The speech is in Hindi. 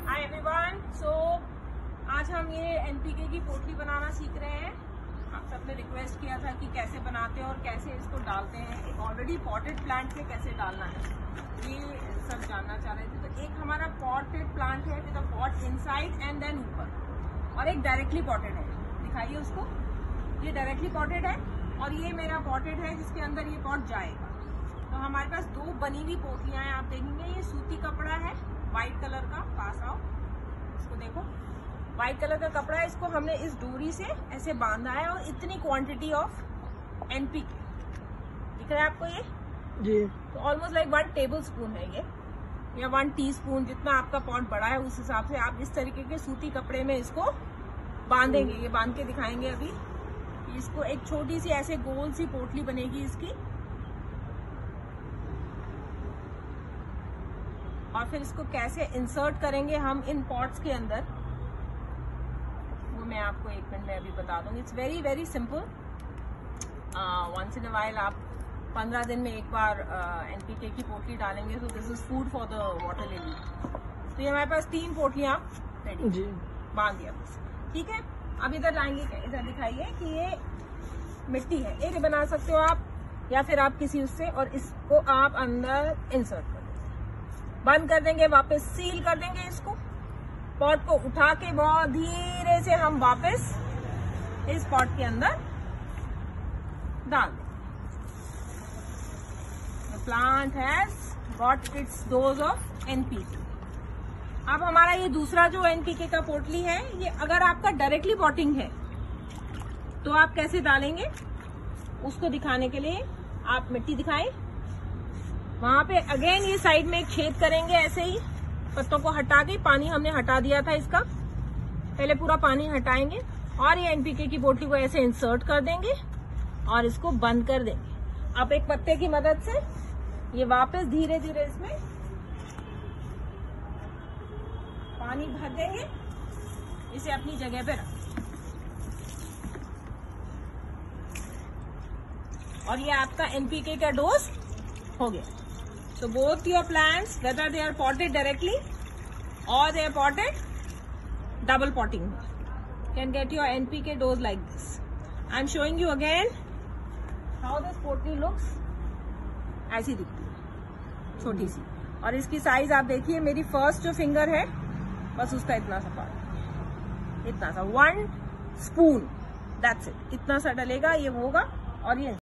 Hi everyone. सो आज हम ये एनपीके की पोटली बनाना सीख रहे हैं। आप सबने रिक्वेस्ट किया था कि कैसे बनाते हैं और कैसे इसको डालते हैं, एक ऑलरेडी पॉटेड प्लांट में कैसे डालना है, ये सब जानना चाह रहे थे। तो एक हमारा पॉटेड प्लांट है with a pot inside and then ऊपर, और एक डायरेक्टली पॉटेड है। दिखाइए उसको, ये डायरेक्टली पॉटेड है और ये मेरा पॉटेड है जिसके अंदर ये पॉट जाएगा। तो हमारे पास दो बनी हुई पोटलियां हैं। आप देखेंगे ये सूती कपड़ा है व्हाइट कलर का, पास आओ इसको देखो, व्हाइट कलर का कपड़ा है। इसको हमने इस डोरी से ऐसे बांधा है और इतनी क्वांटिटी ऑफ एनपीके दिख रहा है आपको ये जी। तो ऑलमोस्ट लाइक 1 टेबल स्पून है ये, या 1 टीस्पून, जितना आपका पॉट बड़ा है उस हिसाब से आप इस तरीके के सूती कपड़े में इसको बांधेंगे। ये बांध के दिखाएंगे अभी। इसको एक छोटी सी ऐसे गोल सी पोटली बनेगी इसकी, और फिर इसको कैसे इंसर्ट करेंगे हम इन पॉट्स के अंदर, वो मैं आपको 1 मिनट में अभी बता दूंगी। It's very very simple. Once in a while आप 15 दिन में एक बार एनपीके की पोटली डालेंगे तो this is food for the water lily. तो ये हमारे पास 3 पोटलियां रेडी जी, बांध दिया बस, ठीक है। अब इधर लाएंगे, इधर दिखाइए कि ये मिट्टी है, एक बना सकते हो आप या फिर आप किसी उससे, और इसको आप अंदर इंसर्ट कर देंगे, बंद कर देंगे, वापस सील कर देंगे इसको। पॉट को उठा के बहुत धीरे से हम वापस इस पॉट के अंदर डाल देंगे। The plant has got its dose of NPK। अब हमारा ये दूसरा जो एनपीके का पोटली है, ये अगर आपका डायरेक्टली पॉटिंग है तो आप कैसे डालेंगे उसको दिखाने के लिए आप मिट्टी दिखाएं। वहां पे अगेन ये साइड में एक छेद करेंगे, ऐसे ही पत्तों को हटा के, पानी हमने हटा दिया था इसका, पहले पूरा पानी हटाएंगे और ये एनपीके की पोटली को ऐसे इंसर्ट कर देंगे और इसको बंद कर देंगे। अब एक पत्ते की मदद से ये वापस धीरे धीरे इसमें पानी भर देंगे, इसे अपनी जगह पे रख, और ये आपका एनपीके का डोज हो गया। So both your plants, whether they are potted directly or they are potted double potting, can get your NPK dose like this. I'm showing you again how this potly looks. ऐसी दिखती है छोटी सी, और इसकी साइज आप देखिए, मेरी फर्स्ट जो फिंगर है बस उसका इतना सा पार्ट, इतना सा 1 स्पून, दैट्स इट, इतना सा डलेगा, ये होगा और ये